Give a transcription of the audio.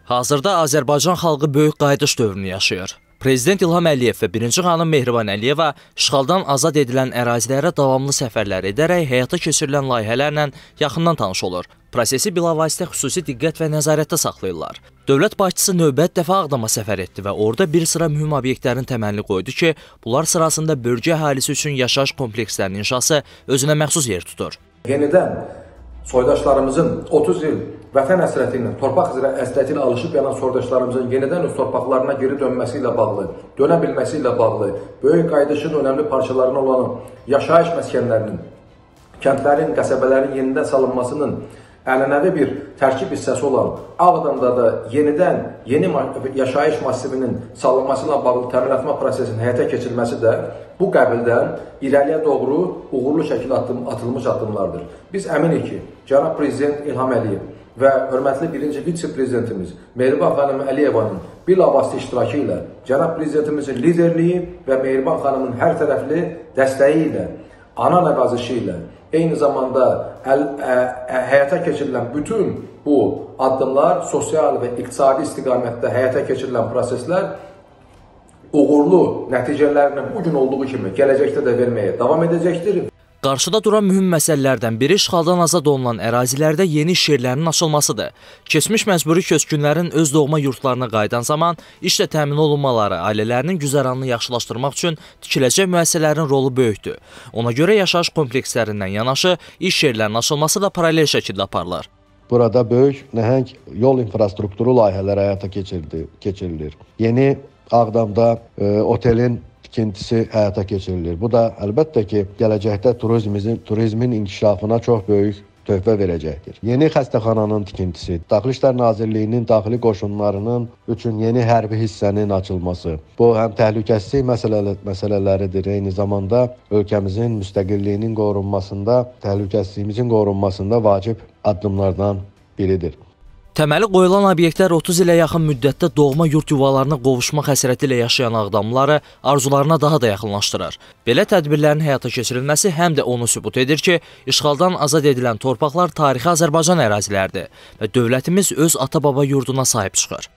Hazırda Azərbaycan xalqı böyük qayıdış dövrünü yaşayır. Prezident İlham Əliyev və birinci xanım Mehriban Əliyeva işğaldan azad edilən ərazilərə davamlı səfərlər edərək həyata keçirilən layihələrlə yaxından tanış olur. Prosesi bilavasitə xüsusi diqqət və nəzarətdə saxlayırlar. Dövlət başçısı növbət dəfə Ağdama səfər etdi və orada bir sıra mühüm obyektlərin təməlini qoydu ki, bunlar sırasında bölgə əhalisi üçün yaşayış komplekslərinin inşası özünə məxsus yer tutur. Yenidən soydaşlarımızın 30 il vətən həsrəti ilə, torpaq həsrəti ilə alışıb yanan soydaşlarımızın yenidən öz torpaqlarına geri dönməsi ilə bağlı, dönə bilməsi ilə bağlı, böyük qayıdışın önəmli parçalarına olan yaşayış məskənlərinin, kəndlərin, qəsəbələrin yenidən salınmasının ənənəvi bir tərkib hissəsi olan Ağdamda da yenidən yeni yaşayış massivinin salınması ilə bağlı təminatma prosesinin həyata keçirilməsi də bu qəbildən irəliyə doğru uğurlu şəkildə atılmış addımlardır. Biz əminik ki, Cənab Prezident İlham Əliyev və hörmətli birinci vitse-prezidentimiz Mehriban xanım Əliyevanın bilavasitə iştirakı ilə Cənab Prezidentimizin liderliyi və Mehriban xanımın hər tərəfli dəstəyi ilə, ana nəvazişi ilə, eyni zamanda həyata keçirilən bütün bu addımlar, sosial və iqtisadi istiqamətdə həyata keçirilən proseslər uğurlu nəticələrini bugün olduğu kimi gələcəkdə də verməyə davam edəcəkdir. Qarşıda duran mühüm məsələlərdən biri işğaldan azad olunan ərazilərdə yeni iş yerlərinin açılmasıdır. Keçmiş məcburi köçkünlərin öz doğma yurtlarına qayıdan zaman işlə təmin olunmaları ailələrinin güzəranını yaxşılaşdırmaq üçün tikiləcək müəssisələrin rolu böyükdür. Ona görə yaşayış komplekslərindən yanaşı iş yerlərinin açılması da paralel şəkildə aparılır. Burada böyük, nəhəng yol infrastrukturu layihələri həyata keçirilir. Yeni Ağdamda otelin tikintisi həyata keçirilir. Bu da əlbəttə ki, gələcəkdə turizmin inkişafına çox böyük töhfə verəcəkdir. Yeni xəstəxananın tikintisi, Daxili İşlər Nazirliyinin daxili qoşunlarının üçün yeni hərbi hissənin açılması, bu həm təhlükəsizlik məsələləridir, eyni zamanda ölkəmizin müstəqilliyinin qorunmasında, təhlükəsizliyimizin qorunmasında vacib addımlardan biridir. Təməli qoyulan obyektlər 30 ilə yaxın müddətdə doğma yurt yuvalarına qovuşmaq həsrəti ilə yaşayan Ağdamlıları arzularına daha da yaxınlaşdırır. Belə tədbirlərin həyata keçirilməsi həm də onu sübut edir ki, işğaldan azad edilən torpaqlar tarixi Azərbaycan əraziləridir və dövlətimiz öz ata-baba yurduna sahib çıxır.